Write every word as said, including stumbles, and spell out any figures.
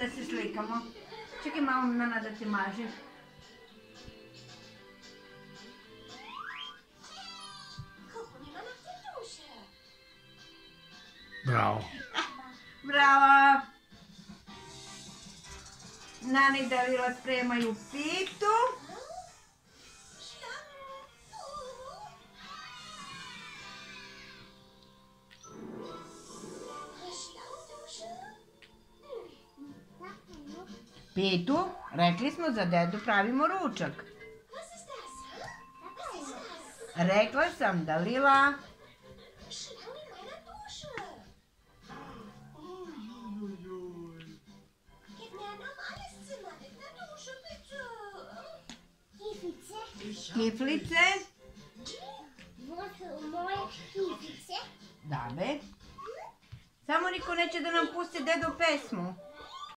da se slikamo. Čekaj malo Nana da te maže. Bravo. Bravo. Nana i Dalila spremaju pitu. Pitu, rekli smo za dedu pravimo ručak. Rekla sam, Dalila. Kiflice. Moje kiflice. Da be. Samo niko neće da nam pusti dedo pesmu.